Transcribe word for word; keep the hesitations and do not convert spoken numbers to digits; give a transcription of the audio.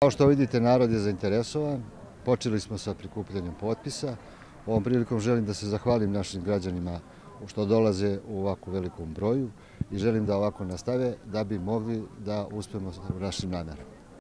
Kao što vidite, narod je zainteresovan. Počeli smo sa prikupljanjem potpisa. Ovom prilikom želim da se zahvalim našim građanima što dolaze u ovako velikom broju i želim da ovako nastave da bi mogli da uspemo u našim namerama.